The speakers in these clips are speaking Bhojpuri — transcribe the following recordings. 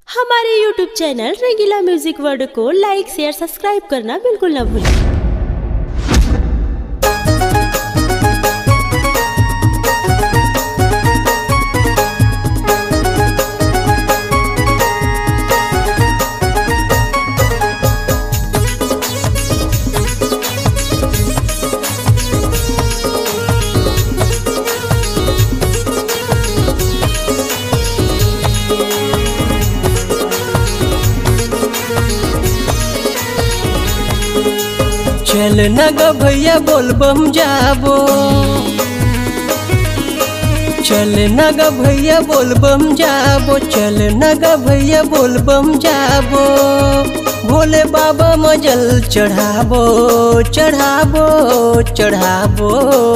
हमारे YouTube channel Rangeela music world को लाइक शेयर सब्सक्राइब करना बिल्कुल ना भूलें। चल न ग भैया बोलबम जाबो, चल न ग भैया बोलबम जाबो, चल न ग भैया बोलबम जाबो। भोले बाबा मजल चढ़ाबो चढ़ाबो चढ़ाबो।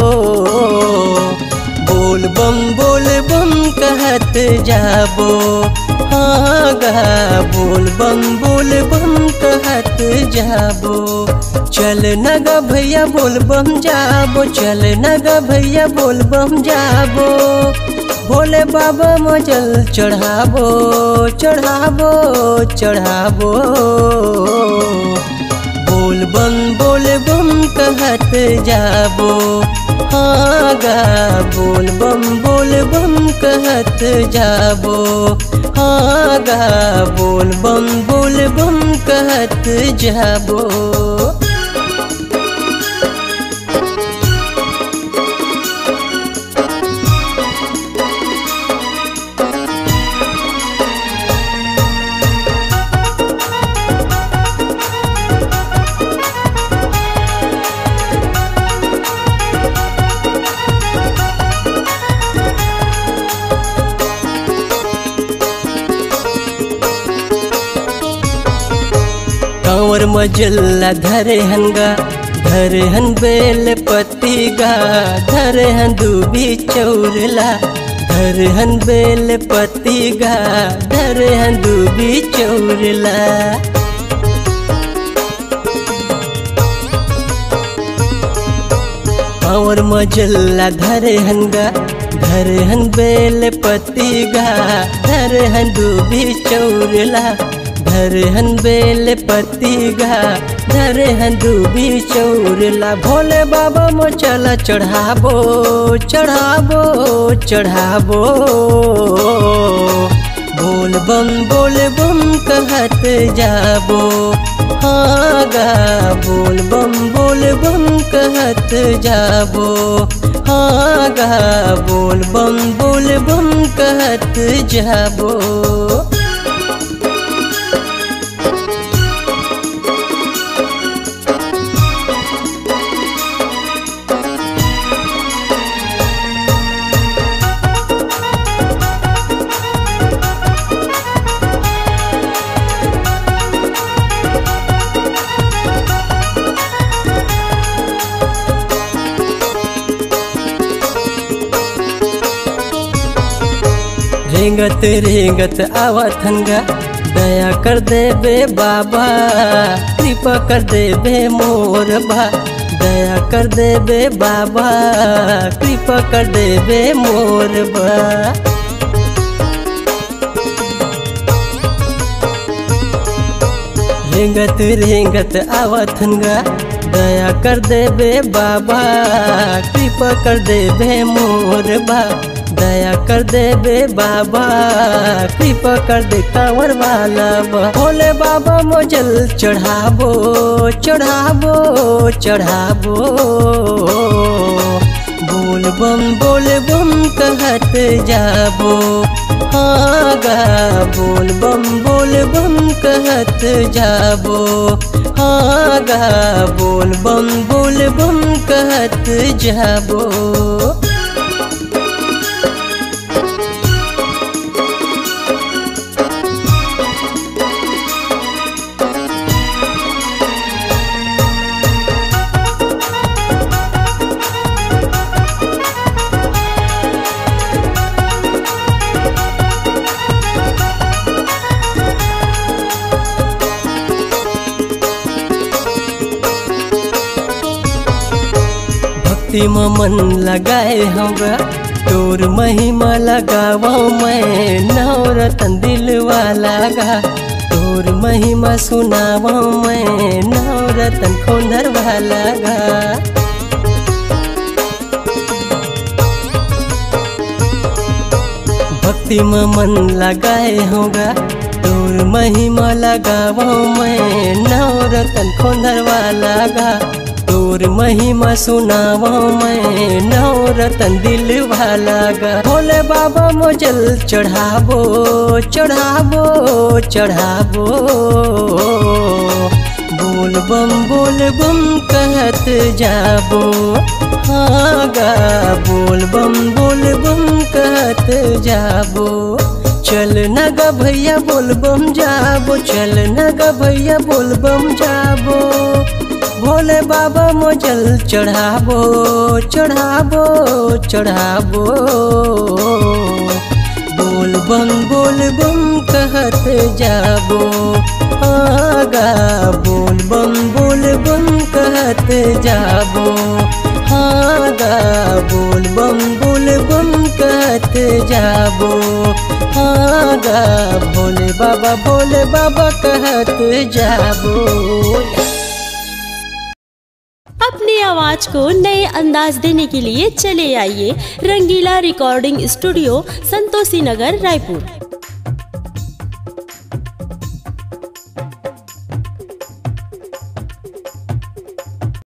बोलबम कहत जाबो, हाँ गा बोलबम कहत जाबो। चल न ग भैया बोलबम जाबो, चल न ग भैया बोलबम जाबो। भोले बाबा मजल चढ़ाबो चढ़ाबो चढ़ाबो। बोलबम कहत जाबो, हाँ गा बोलबम कहत जाबो, हाँ गा बोलबम कहत जाबो। कांवर मजल्ला धरे हनगा, धरे हन बेल पत्ती गा, धरे हन दूबी चौरला, धरे हन बेल पत्ती गा, धरे हन दूबी चौरला। कांवर मजल्ला धरे हनगा, धरे हन बेल पत्ती गा, धरे हन दूबी चौरला, धरे हन बेल पत्ती गा, धरे हन दूबी चौरला। भोले बाबा मो चला चढ़ाबो चढ़ाबो चढ़ाबो। बोलबम कहत जाबो, हाँ गा बोलबम कहत जाबो, हाँ गा बोलबम कहत जाबो। रेंगत रेंगत आवत हनगा, दया कर देबे बाबा, कृपा कर देबे मोर बा, दया कर देबे बाबा, कृपा कर देबे मोर बा। रेंगत रेंगत आवत हनगा, दया कर देबे बाबा, कृपा कर देबे मोर बा, दया कर देबे बाबा, कृपा कर दे कांवर वाला बा। भोले बाबा मजल चढ़ाबो चढ़ाबो चढ़ाबो। बोलबम कहत जाबो, हाँ गा बोलबम कहत जाबो, हाँ गा बोलबम कहत जाबो। भक्ति में मन लगाए होगा, तोर महिमा लगावा मैं नौर नवरतन दिलवा लगा तोर महिमा सुनावा मैं नवरतन खोंदरवा लगा। भक्ति में मन लगाए होगा तोर महिमा लगावा मैं नवरतन खोंदरवा लगा तोर महिमा सुनावा मैं नवरतन दिलवा लगा। भोले बाबा मोजल चढ़ाबो चढ़ाबो चढ़ाबो बोल बम कहत जाबो हाँ गा बोल बम कहत जाबो। चल न गा भैया बोल बम जाबो चल न गा भैया बोल बम जाबो भोले बाबा मोजल चढ़ाबो चढ़ाबो चढ़ाबो बोल बम कहत जाबो आगा बोल बम कहत जाबो आगा बोल बम कहत जाबो आगा भोले बाबा कहत जाबो। अपनी आवाज को नए अंदाज देने के लिए चले आइए रंगीला रिकॉर्डिंग स्टूडियो, संतोषी नगर, रायपुर।